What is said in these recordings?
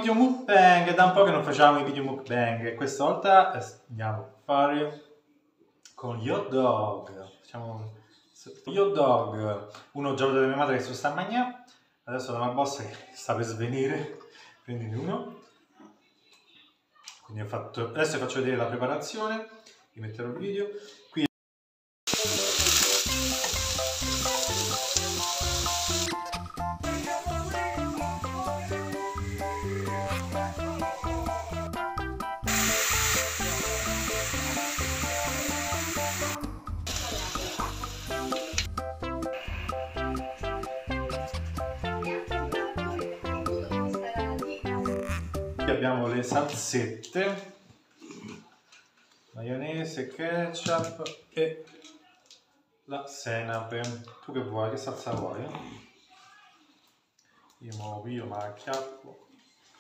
video mukbang, da un po' che non facciamo i video mukbang e questa volta andiamo a fare con gli hot dog. Facciamo gli hot dog. Uno già da mia madre che si sta a mangiare, adesso da una bossa che sta per svenire, prendine uno. Quindi adesso vi faccio vedere la preparazione, vi metterò il video. Qui abbiamo le salsette, maionese, ketchup e la senape. Tu che vuoi? Che salsa vuoi? Io ma acchiappo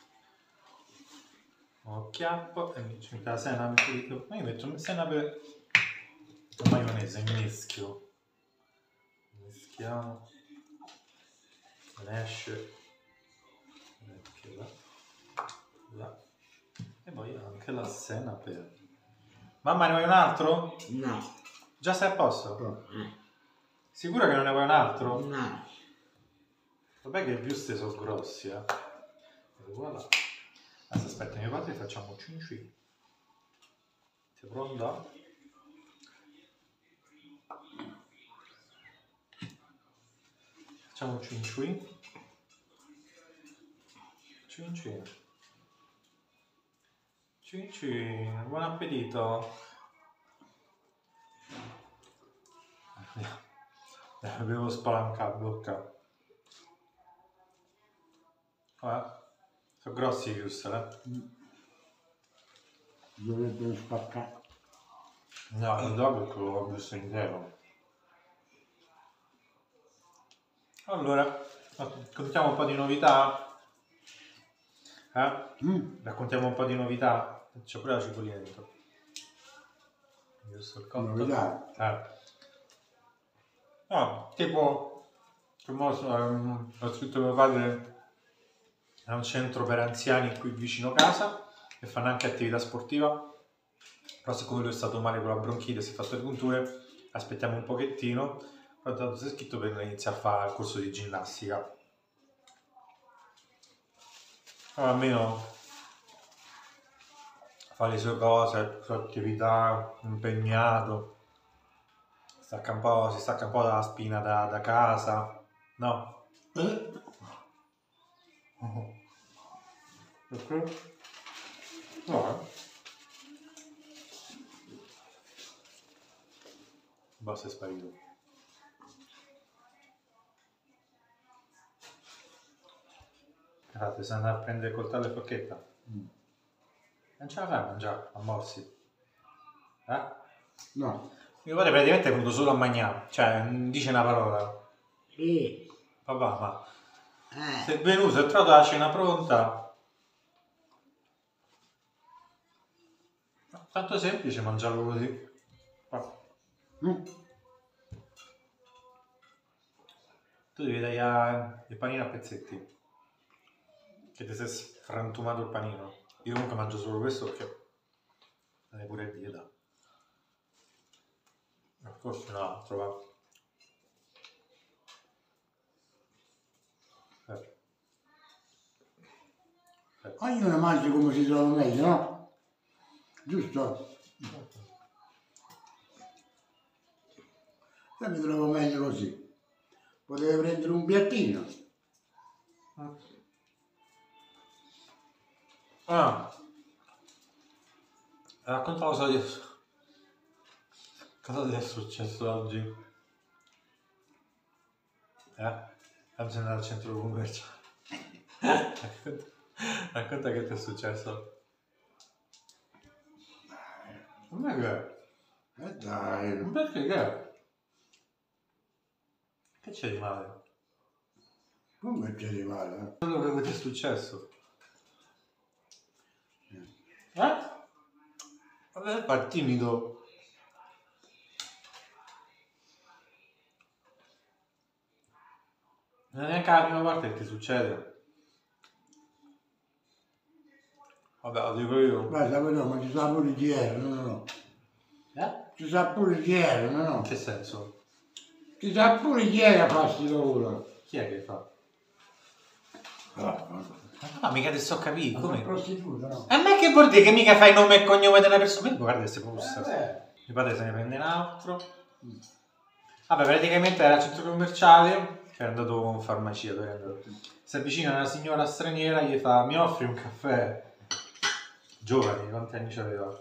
e mi ci metto la senape. Ma io metto il senape e maionese, mischiamo, ne esce là. E poi anche la senape. Mamma, ne vuoi un altro? No. Già sei a posto? Sicura che non ne vuoi un altro? No. Vabbè che i busti sono grossi, eh. Voilà. Aspetta, mio padre, facciamo cin cin. Sei pronto? Facciamo cin cin. Cin cin. Cin cin. Buon appetito. Devo spalancare la bocca. Sono grossi i wurstel, Dovrebbero spaccare. No, il dog è quello che ho visto intero. Allora, raccontiamo un po' di novità. Raccontiamo un po' di novità. C'è pure la cipollina dentro. Giusto il cotto. Novità? No, tipo, come ho scritto mio padre, è un centro per anziani qui vicino casa e fanno anche attività sportiva. Però siccome lui è stato male con la bronchite, si è fatto le punture, aspettiamo un pochettino. Però tanto si è scritto per iniziare a fare il corso di ginnastica. Allora, almeno fa le sue cose, le sue attività, impegnato. Si stacca un po' dalla spina da casa, no? Perché? No, Basta, è sparito. Guardate, se andare a prendere il coltello e forchetta. Non ce la fai a mangiare, a morsi. No. Mio padre praticamente è venuto solo a mangiare, cioè non dice una parola. Papà, ma sei venuto, hai trovato la cena pronta. Tanto semplice mangiarlo così. Tu devi dare il panino a pezzetti. Che ti sei frantumato il panino. Io comunque mangio solo questo perché non è pure dieta. Forse un altro, va. Ognuno mangia come si trova meglio, no? Giusto? Io mi trovo meglio così. Potevi prendere un piattino. Racconta cosa ti è successo oggi? Siamo andati al centro commerciale. Racconta che ti è successo. Non è che... Dai. Perché che? Che c'è di male? Come c'è di male? Quello che ti è successo. Vabbè, fa timido. Non è neanche la prima volta che ti succede. Vabbè, lo dico io. Guarda, però, ma ci sa pure chi era, no. Ci sa pure chi era, In no. che senso? Ci sa pure chi è che fa sti lavoro. Chi è che fa? No, Ma mica ti sto capendo, come come? prostituta, no. A me che vuol dire che mica fai nome e cognome della persona? Guarda queste buste. Beh. Mio padre se ne prende un altro. Vabbè, praticamente era al centro commerciale, che è andato in farmacia, dove è andato. Si avvicina una signora straniera, gli fa, mi offri un caffè? Giovani, quanti anni c'aveva?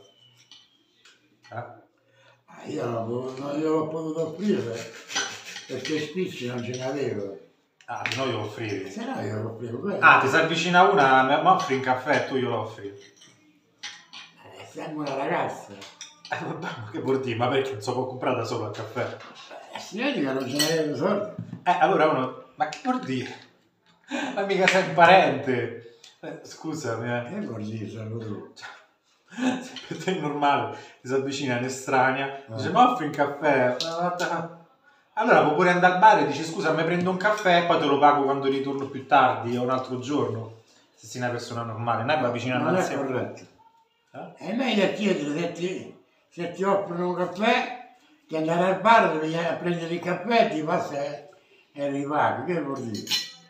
Io non gliel'ho potuto offrire perché spicci non ce n'avevo. Ah, noi glielo offrivi. Se no io lo offrivo. Ah, ti si avvicina una, mi offri un caffè e tu glielo offri. Siamo una ragazza. Vabbè, ma che vuol dire? Ma perché non si può comprare da solo il caffè? Significa non ce n'avevo soldi. Allora uno, ma che vuol dire? Ma mica sei un parente. Scusami, Che vuol dire Salvatore? Se per te è normale, ti si avvicina un'estranea, dice ma offri un caffè? Allora può pure andare al bar e dici scusa, mi prendo un caffè e poi te lo pago quando ritorno più tardi o un altro giorno. Se sei una persona normale, non è che avvicinare Non è anziano. corretto. È meglio chiedere se ti offrono un caffè che andare al bar dove vai a prendere il caffè e ti passa e ripaghi. Che vuol dire?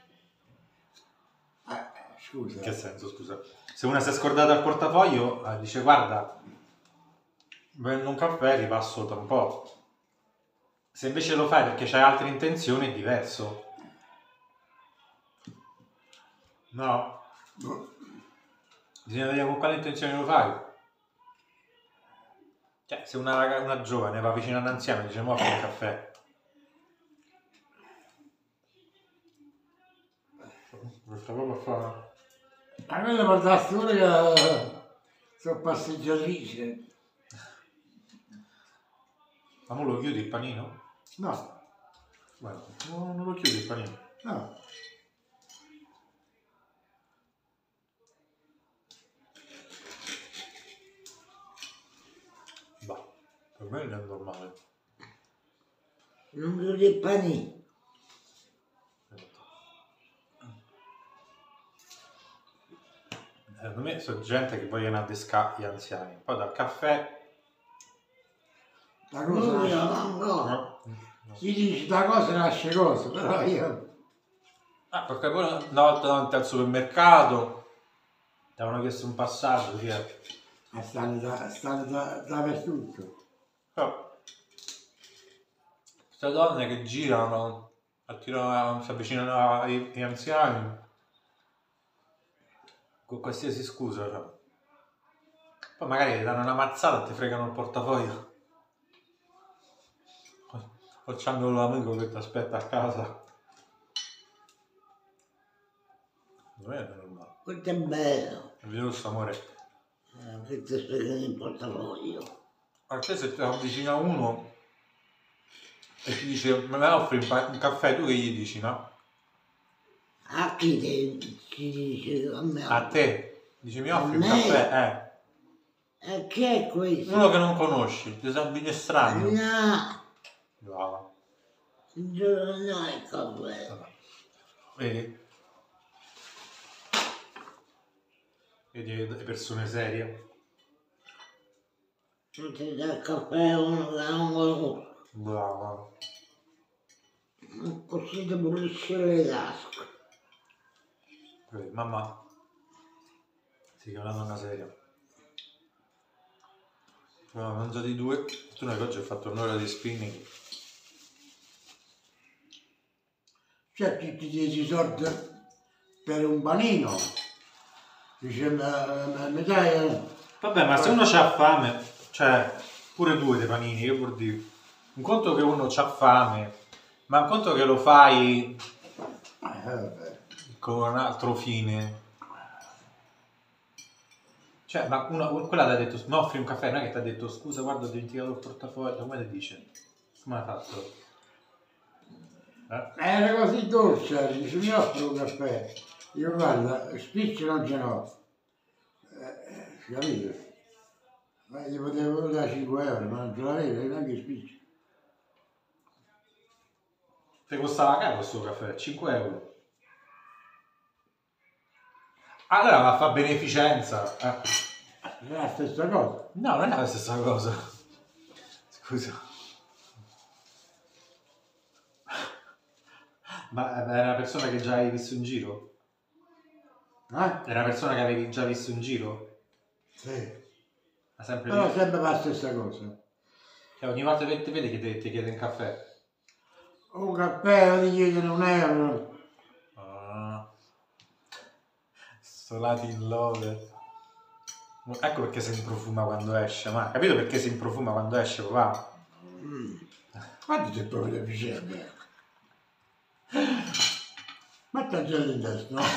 Scusa. Che senso, scusa? Se una si è scordata il portafoglio, dice guarda, prendo un caffè e ripasso tra un po'. Se invece lo fai perché c'hai altre intenzioni è diverso. No? Bisogna vedere con quale intenzione lo fai. Cioè, se una giovane va vicino a un anziano e dice mo offri un caffè. Questa proprio fa... A me le portasse pure che sono passeggiatrice. Ma non lo chiudi il panino? No, Guarda, non lo chiudi il panino. no. Bah, per me è normale. Non chiudi il panino. Secondo me sono gente che vogliono addescare gli anziani. Poi dal caffè... La cosa No. si dice da cosa nasce cosa, però io... Perché poi una volta davanti al supermercato ti avevano chiesto un passaggio, sì. Stanno dappertutto. Però queste donne che girano, si avvicinano agli anziani con qualsiasi scusa, cioè. Poi magari ti danno una mazzata e ti fregano il portafoglio. Facciamo l'amico che ti aspetta a casa. Non è normale. Questo è bello. È giusto, amore. Che ti spiegano il portafoglio. A te se ti avvicina uno e ti dice me la offri un caffè, tu che gli dici, no? A chi ti dice a me? A te. Dici mi offri un me? caffè, E che è questo? Uno che non conosci, ti sembra estraneo. No, Brava. no è caffè. Vedi? Vedi le persone serie? Non ti dà il caffè uno che non conosco. Brava. Così ti pulisce le tasche. Vedi, mamma si chiama una donna seria. Abbiamo mangiati due. Tu noi oggi hai fatto un'ora di spinning. Cioè tutti 10 soldi per un panino. Dice, mi dai... Vabbè, ma se uno c'ha fame, cioè pure due dei panini, che vuol dire? Un conto che uno c'ha fame, ma un conto che lo fai con un altro fine. Cioè, ma quella ti ha detto, no, offri un caffè, non è che ti ha detto, scusa, guarda, ho dimenticato il portafoglio, come ti dice? Come l'ha fatto? Era così dolce, dice, mi offro un caffè. Io guarda, spiccio non ce l'ho. Capito? Ma gli potevo dare 5 euro, ma non ce l'avevo, neanche spiccio. Ti costava caro questo caffè? 5 euro. Allora ma fa beneficenza. È la stessa cosa. No, non è la stessa cosa. Scusa. Ma era una persona che già avevi visto in giro? Eh? Era una persona che avevi già visto in giro? Sì. Ma sempre Però lì? sempre la stessa cosa. Cioè, ogni volta che ti vedi che ti chiede un caffè. Un caffè ti chiedono €1. Ah. Sto Latin Love. Ecco perché si improfuma quando esce, ma capito perché si improfuma quando esce, papà? Quanto sei proprio deficiente? Ma tagliare in testa, no?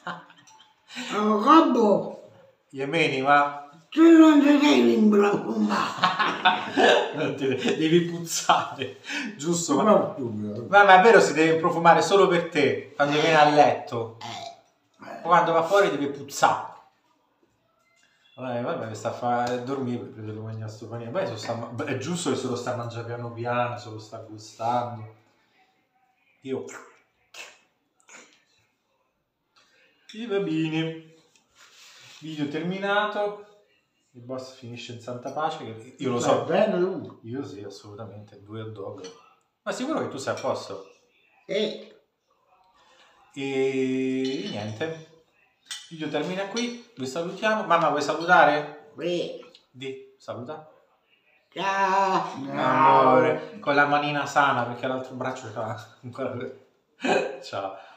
Avvocato, Yemeni, ma tu non ti devi improfumare. non ti devi puzzare, giusto? Ma, Ma stupido. ma è vero, si deve profumare solo per te quando viene a letto. Quando va fuori deve puzzare. Vabbè, mi sta a fare dormire per devo mangiare sto panino. Poi è giusto che se lo sta a mangiare piano piano, se lo sta gustando. Io. I bambini. Video terminato. Il boss finisce in santa pace. Io lo so. Va bene tu? Io sì, assolutamente. 2 hot dog. Ma sicuro che tu sei a posto? E niente. Il video termina qui. Vi salutiamo. Mamma, vuoi salutare? Sì. Di, saluta. Ciao. Amore. Con la manina sana perché l'altro braccio fa ancora. Ciao.